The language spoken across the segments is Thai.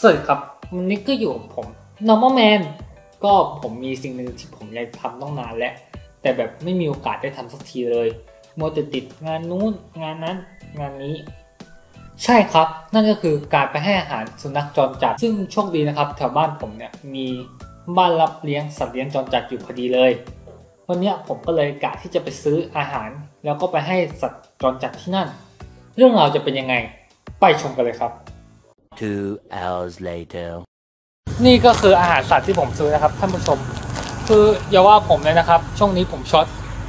สวัสดีครับวันนี้ก็อยู่กับผม Normal Man ก็ผมมีสิ่งหนึ่งที่ผมอยากทำต้องนานแล้วแต่แบบไม่มีโอกาสได้ทำสักทีเลยมัวแต่ติดงานนู้นงานนั้นงานนี้ใช่ครับนั่นก็คือการไปให้อาหารสุนัขจรจัดซึ่งโชคดีนะครับแถวบ้านผมเนี่ยมีบ้านรับเลี้ยงสัตว์เลี้ยงจรจัดอยู่พอดีเลยวันนี้ผมก็เลยกะที่จะไปซื้ออาหารแล้วก็ไปให้สัตว์จรจัดที่นั่นเรื่องราวจะเป็นยังไงไปชมกันเลยครับ 2 hours later นี่ก็คืออาหารสัตว์ที่ผมซื้อนะครับท่านผู้ชมคืออย่าว่าผมเลยนะครับช่วงนี้ผมช็อต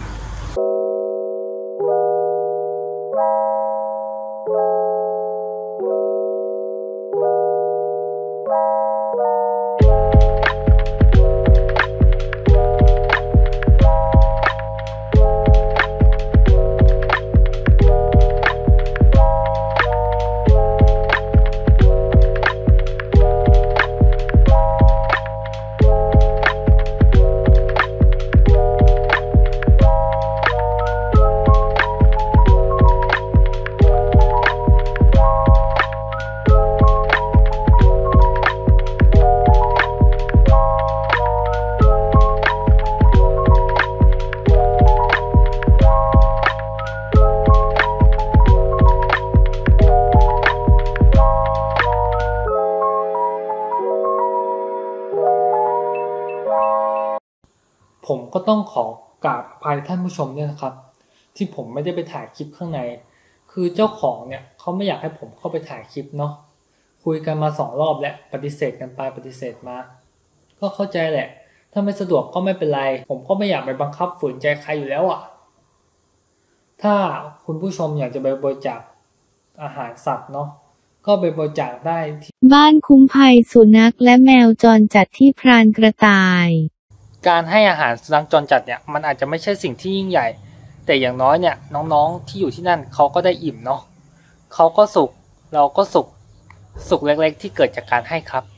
ผมก็ต้องขอกราบอภัยท่านผู้ชมด้วยนะครับที่ผมไม่ได้ไปถ่ายคลิปข้างในคือเจ้าของเนี่ยเขาไม่อยากให้ผมเข้าไปถ่ายคลิปเนาะคุยกันมา2 รอบแล้วปฏิเสธกันไปปฏิเสธมาก็เข้าใจแหละถ้าไม่สะดวกก็ไม่เป็นไรผมก็ไม่อยากไปบังคับฝืนใจใครอยู่แล้วอ่ะถ้าคุณผู้ชมอยากจะไปบริจาคอาหารสัตว์เนาะก็ไปบริจาคได้ที่บ้านคุ้มภัยสุนัขและแมวจรจัดที่พรานกระต่ายการให้อาหารสุนัขจรจัดเนี่ยมันอาจจะไม่ใช่สิ่งที่ยิ่งใหญ่แต่อย่างน้อยเนี่ยน้องๆที่อยู่ที่นั่นเขาก็ได้อิ่มเนาะเขาก็สุขเราก็สุขเล็กๆที่เกิดจากการให้ครับ